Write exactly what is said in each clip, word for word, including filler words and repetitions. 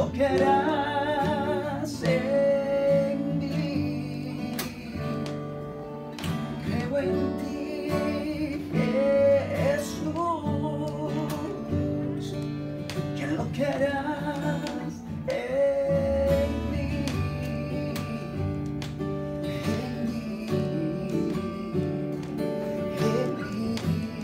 lo que harás en mí. Creo en ti, Jesús, que lo que harás en mí, en mí, en mí.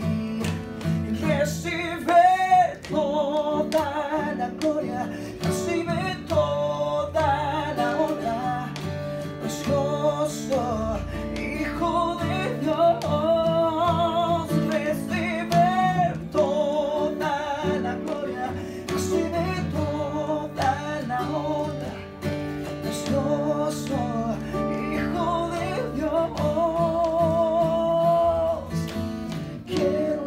Recibe toda la gloria, recibe toda la honra, precioso Hijo de Dios. Recibe toda la gloria, recibe toda la honra, precioso Hijo de Dios. Quiero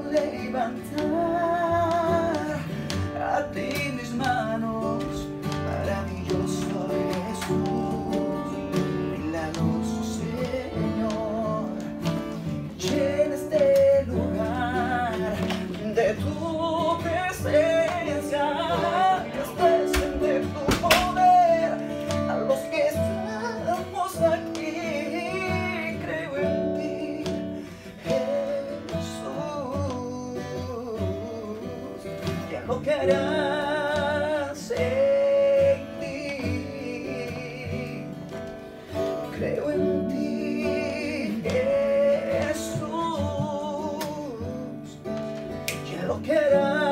levantar a ti mis manos, maravilloso Jesús, milagroso Señor. Llena este lugar de tu presencia, expresen de tu poder a los que estamos aquí. Creo en ti, Jesús, que lo que harás en mí. Creo en ti, Jesús, que lo que harás